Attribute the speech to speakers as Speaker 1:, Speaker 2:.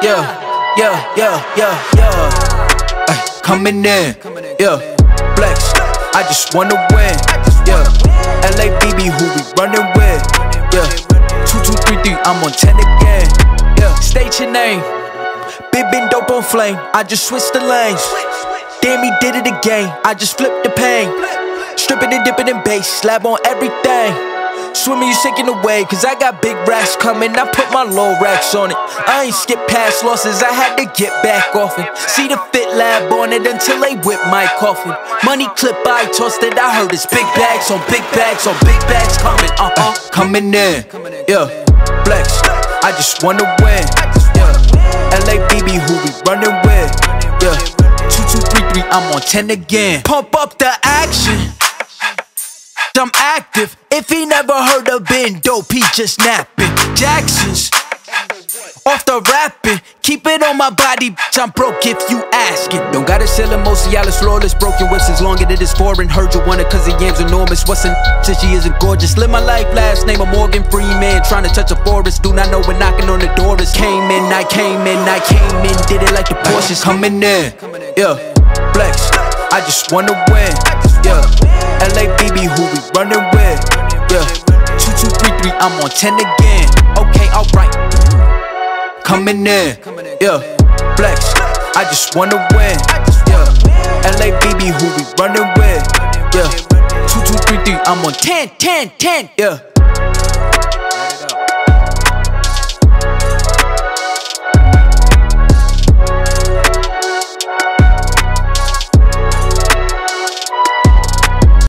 Speaker 1: Ay, coming in, yeah. Flex, I just wanna win, yeah. LABB, who we running with, yeah. 2233, I'm on 10 again, yeah. State your name, big been dope on flame. I just switched the lanes. Damn, he did it again. I just flipped the pain. Stripping and dipping in bass, slab on everything. Swimming, you sinking away, cause I got big racks coming. I put my low racks on it. I ain't skip past losses, I had to get back off it. See the Fit Lab on it until they whip my coffin. Money clip, I tossed it, I heard it's big bags on big bags on big bags coming, coming in, yeah. Flex, I just wanna win, yeah. LABB, who we running with, yeah. 2233, I'm on 10 again. Pump up the action, I'm active. If he never heard of Ben Dope, he just napping. Jackson's off the rapping. Keep it on my body, bitch, I'm broke if you asking. Don't gotta sell him, mostly all is flawless. Broken whips as long as it is foreign. Heard you want it cause the yam's enormous. What's in since she isn't gorgeous? Live my life, last name of Morgan Freeman. Trying to touch a forest, do not know when knocking on the door is. Came in, I came in, did it like the Porsches. Coming in, yeah. Flex, I just wanna win, yeah. LABB, who we running with, yeah. 2233, I'm on 10 again. Okay, alright. Coming in, yeah. Flex, I just wanna win, yeah. LABB, who we running with, yeah. 2233, I'm on 10, yeah.